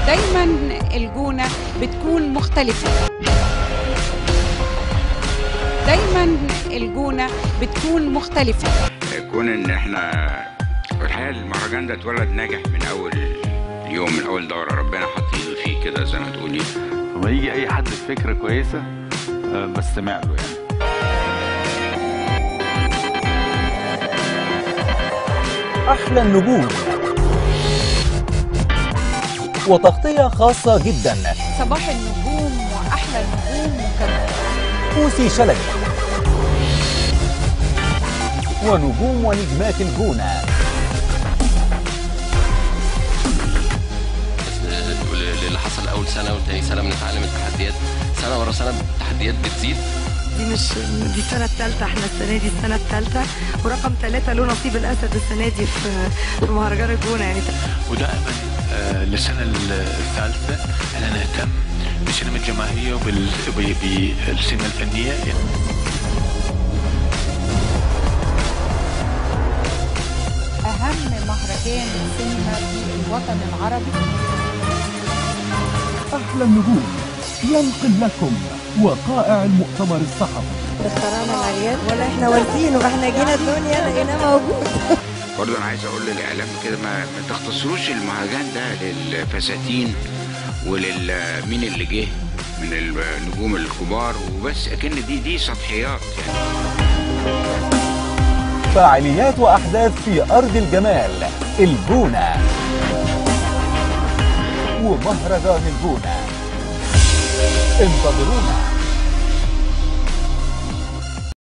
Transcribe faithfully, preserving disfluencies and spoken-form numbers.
دايما الجونة بتكون مختلفة، دايما الجونة بتكون مختلفة. كون ان احنا الحقيقة المهرجان ده اتولد ناجح من اول يوم، من اول دورة ربنا حط ايده فيه كده زي ما تقولي. لما يجي اي حد بفكرة كويسة بستمع له يعني. أحلى النجوم وتغطية خاصة جدا. صباح النجوم وأحلى النجوم وكمان بوسي شلبي ونجوم ونجمات الجونة. اللي حصل أول سنة وتاني سنة بنتعلم التحديات، سنة ورا سنة التحديات بتزيد. دي مش دي السنة الثالثة، احنا السنة دي السنة الثالثة، ورقم ثلاثة له نصيب الأسد السنة دي في في مهرجان الجونة يعني. ودائما آه للسنة الثالثة احنا نهتم بالسينما الجماهيرية وبالسينما الفنية. أهم مهرجان سينما في الوطن العربي. أحلى النجوم ينقل لكم وقائع المؤتمر الصحفي. اخترعنا العريان ولا احنا والدينه، احنا جينا الدنيا لقيناه موجود. برضه انا عايز اقول للاعلام كده ما, ما تختصروش المهرجان ده للفساتين وللمين اللي جه من النجوم الكبار وبس، اكن دي دي سطحيات يعني. فعاليات واحداث في ارض الجمال الجونة ومهرجان الجونة. انتظرونا.